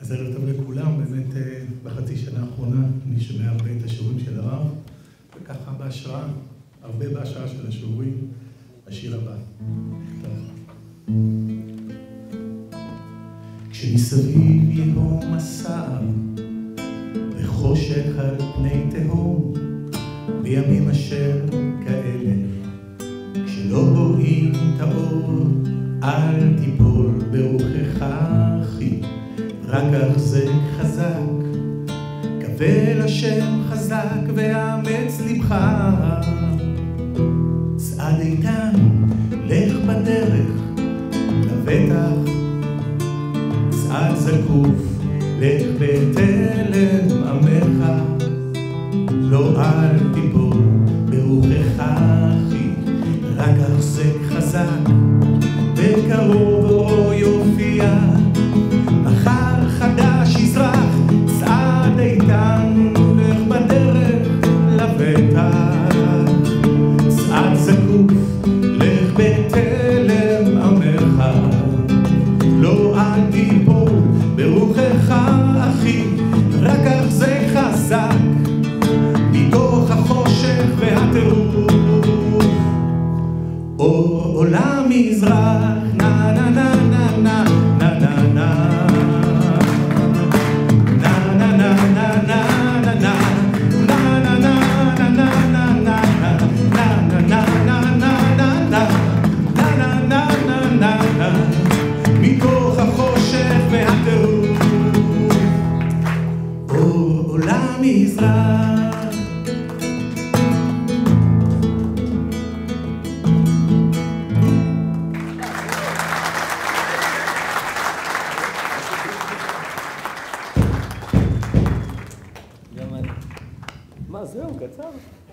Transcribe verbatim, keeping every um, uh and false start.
אז ערב טוב לכולם, באמת בחצי שנה האחרונה אני שומע הרבה את השיעורים של הרב, וככה בהשראה, הרבה בהשראה של השיעורים, השיר הבא. כשמסביב יהום הסער וחושך על פני תהום, בימים אשר כאלה, כשלא רואים את האור, אל תיפול ברוחך אחי, רק החזק חזק, קבל השם חזק ואמץ לבך. צעד איתן, לך בדרך, לבטח, צעד זקוף, לך בתלם עמך, לא אל תיפול ברוחך אחי, רק החזק חזק, בקרוב אור יופיע, מחר חדש יזרח, צעד איתן, לך בדרך לבטח, צעד זקוף, לך בתלם עמך, לא אל תיפול ברוחך אחי, רק החזק חזק, מתוך החושך והטירוף, אור עולה מזרח, נה נה נה נה נה נה נה נה מתוך החושך והטירוף, אור עולה מזרח. מה זהו, קצר?